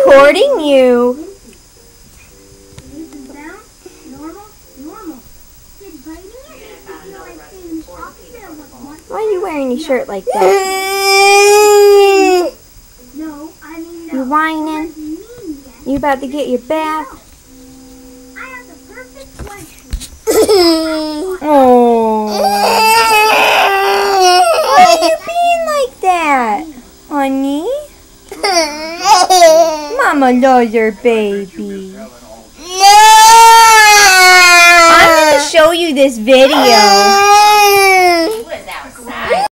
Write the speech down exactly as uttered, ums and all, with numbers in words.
recording you. Why are you wearing a shirt like that? You whining? You about to get your bath? Oh. Why are you being like that, honey? Mama loves your baby. I'm going to show you this video.